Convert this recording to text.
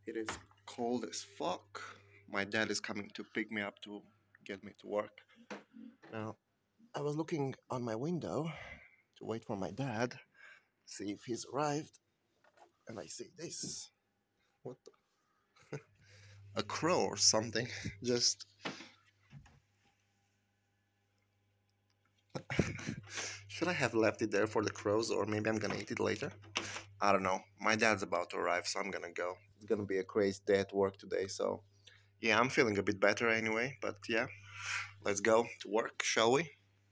It is cold as fuck. My dad is coming to pick me up to get me to work. Now, I was looking on my window to wait for my dad, see if he's arrived, and I see this. What a crow or something. Just should I have left it there for the crows, or maybe I'm gonna eat it later? I don't know. My dad's about to arrive, so I'm gonna go. It's gonna be a crazy day at work today, so yeah, I'm feeling a bit better anyway. But yeah, let's go to work, shall we?